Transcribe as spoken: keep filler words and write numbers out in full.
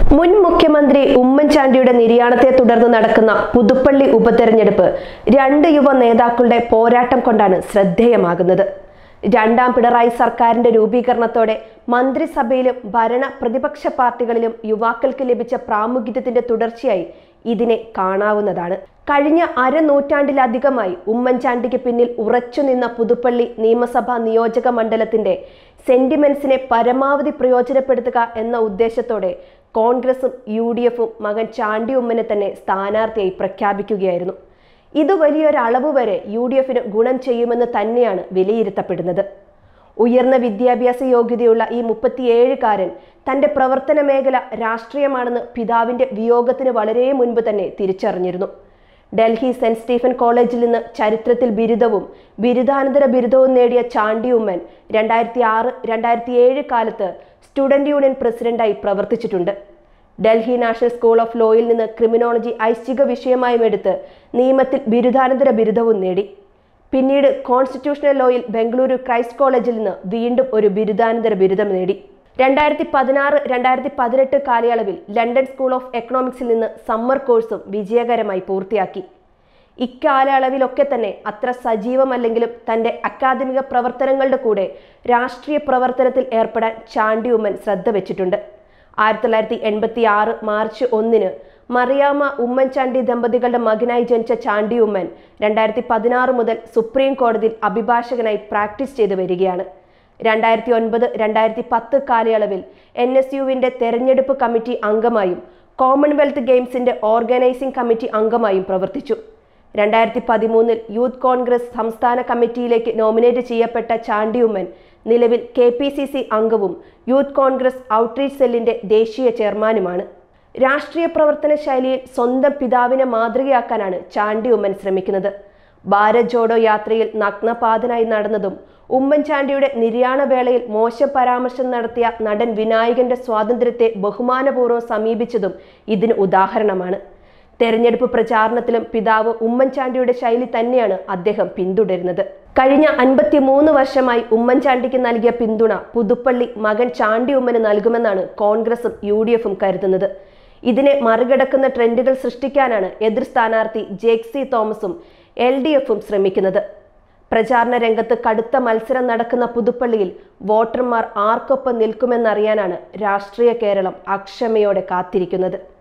മുൻ മുഖ്യമന്ത്രി ഉമ്മൻചാണ്ടിയുടെ നിര്യാണത്തെ തുടർന്ന് നടക്കുന്ന പുതുപ്പള്ളി ഉപതെരഞ്ഞെടുപ്പ് രണ്ട് യുവ നേതാക്കളുടെ പോരാട്ടം കൊണ്ടാണ് ശ്രദ്ധേയമാകുന്നത്. രണ്ടാം പിണറായി സർക്കാരിന്റെ രൂപീകരണത്തോടെ മന്ത്രിസഭയിലും ഭരണ പ്രതിപക്ഷ പാർട്ടികളിലും യുവാക്കൾക്ക് ലഭിച്ച പ്രാമുഖ്യത്തിന്റെ തുടർച്ചയായി ഇതിനെ കാണാവുന്നതാണ്. കഴിഞ്ഞ അരനൂറ്റാണ്ടിലധികമായി ഉമ്മൻചാണ്ടിക്ക് പിന്നിൽ ഉറച്ചുനിന്ന പുതുപ്പള്ളി നിയമസഭാ നിയോജക മണ്ഡലത്തിന്റെ സെന്റിമെന്റ്സിനെ പരമാവധി പ്രയോജനപ്പെടുത്തുക എന്ന ഉദ്ദേശത്തോടെ കോൺഗ്രസും യു ഡി എഫും മകൻ ചാണ്ടി ഉമ്മനെ തന്നെ സ്ഥാനാർത്ഥിയായി പ്രഖ്യാപിക്കുകയായിരുന്നു. ഇത് വലിയൊരളവ് വരെ യു ഡി എഫിന് ഗുണം ചെയ്യുമെന്ന് തന്നെയാണ് വിലയിരുത്തപ്പെടുന്നത്. ഉയർന്ന വിദ്യാഭ്യാസ യോഗ്യതയുള്ള ഈ മുപ്പത്തിയേഴുകാരൻ തന്റെ പ്രവർത്തന മേഖല രാഷ്ട്രീയമാണെന്ന് പിതാവിന്റെ വിയോഗത്തിന് വളരെ മുൻപ് തന്നെ തിരിച്ചറിഞ്ഞിരുന്നു. ഡൽഹി സെന്റ് സ്റ്റീഫൻ കോളേജിൽ നിന്ന് ചരിത്രത്തിൽ ബിരുദവും ബിരുദാനന്തര ബിരുദവും നേടിയ ചാണ്ടി ഉമ്മൻ രണ്ടായിരത്തി ആറ് രണ്ടായിരത്തി ഏഴ് കാലത്ത് സ്റ്റുഡന്റ് യൂണിയൻ പ്രസിഡന്റായി പ്രവർത്തിച്ചിട്ടുണ്ട്. ഡൽഹി നാഷണൽ സ്കൂൾ ഓഫ് ലോയിൽ നിന്ന് ക്രിമിനോളജി ഐച്ഛിക വിഷയമായും എടുത്ത് നിയമത്തിൽ ബിരുദാനന്തര ബിരുദവും നേടി. പിന്നീട് കോൺസ്റ്റിറ്റ്യൂഷണൽ ലോയിൽ ബംഗളൂരു ക്രൈസ്റ്റ് കോളേജിൽ നിന്ന് വീണ്ടും ഒരു ബിരുദാനന്തര ബിരുദം നേടി. രണ്ടായിരത്തി പതിനാറ് രണ്ടായിരത്തി പതിനെട്ട് കാലയളവിൽ ലണ്ടൻ സ്കൂൾ ഓഫ് എക്കണോമിക്സിൽ നിന്ന് സമ്മർ കോഴ്സും വിജയകരമായി പൂർത്തിയാക്കി. ഇക്കാലയളവിലൊക്കെ തന്നെ അത്ര സജീവമല്ലെങ്കിലും തന്റെ അക്കാദമിക പ്രവർത്തനങ്ങളുടെ കൂടെ രാഷ്ട്രീയ പ്രവർത്തനത്തിൽ ഏർപ്പെടാൻ ചാണ്ടി ഉമ്മൻ ശ്രദ്ധ വെച്ചിട്ടുണ്ട്. ആയിരത്തി തൊള്ളായിരത്തി എൺപത്തി ആറ് മാർച്ച് ഒന്നിന് മറിയാമ്മ ഉമ്മൻചാണ്ടി ദമ്പതികളുടെ മകനായി ജനിച്ച ചാണ്ടി ഉമ്മൻ രണ്ടായിരത്തി പതിനാറ് മുതൽ സുപ്രീം കോടതിയിൽ അഭിഭാഷകനായി പ്രാക്ടീസ് ചെയ്തു വരികയാണ്. രണ്ടായിരത്തി ഒൻപത് രണ്ടായിരത്തി പത്ത് കാലയളവിൽ എൻ എസ് യുവിന്റെ തെരഞ്ഞെടുപ്പ് കമ്മിറ്റി അംഗമായും കോമൺവെൽത്ത് ഗെയിംസിന്റെ ഓർഗനൈസിംഗ് കമ്മിറ്റി അംഗമായും പ്രവർത്തിച്ചു. രണ്ടായിരത്തി പതിമൂന്നിൽ യൂത്ത് കോൺഗ്രസ് സംസ്ഥാന കമ്മിറ്റിയിലേക്ക് നോമിനേറ്റ് ചെയ്യപ്പെട്ട ചാണ്ടി ഉമ്മൻ നിലവിൽ കെ പി സി സി അംഗവും യൂത്ത് കോൺഗ്രസ് ഔട്ട്റീച്ച് സെല്ലിന്റെ ദേശീയ ചെയർമാനുമാണ്. രാഷ്ട്രീയ പ്രവർത്തന ശൈലിയിൽ സ്വന്തം പിതാവിനെ മാതൃകയാക്കാനാണ് ചാണ്ടി ഉമ്മൻ ശ്രമിക്കുന്നത്. ഭാരത് ജോഡോ യാത്രയിൽ നഗ്നപാതനായി നടന്നതും ഉമ്മൻചാണ്ടിയുടെ നിര്യാണ വേളയിൽ മോശം പരാമർശം നടത്തിയ നടൻ വിനായകന്റെ സ്വാതന്ത്ര്യത്തെ ബഹുമാനപൂർവ്വം സമീപിച്ചതും ഇതിന് ഉദാഹരണമാണ്. തെരഞ്ഞെടുപ്പ് പ്രചാരണത്തിലും പിതാവ് ഉമ്മൻചാണ്ടിയുടെ ശൈലി തന്നെയാണ് അദ്ദേഹം പിന്തുടരുന്നത്. കഴിഞ്ഞ അൻപത്തി മൂന്ന് വർഷമായി ഉമ്മൻചാണ്ടിക്ക് നൽകിയ പിന്തുണ പുതുപ്പള്ളി മകൻ ചാണ്ടി ഉമ്മന് നൽകുമെന്നാണ് കോൺഗ്രസും യു ഡി എഫും കരുതുന്നത്. ഇതിനെ മറികടക്കുന്ന ട്രെൻഡുകൾ സൃഷ്ടിക്കാനാണ് എതിർ സ്ഥാനാർത്ഥി ജേക്സി തോമസും എൽ ഡി എഫും ശ്രമിക്കുന്നത്. പ്രചാരണ രംഗത്ത് കടുത്ത മത്സരം നടക്കുന്ന പുതുപ്പള്ളിയിൽ വോട്ടർമാർ ആർക്കൊപ്പം നിൽക്കുമെന്നറിയാനാണ് രാഷ്ട്രീയ കേരളം അക്ഷമയോടെ കാത്തിരിക്കുന്നത്.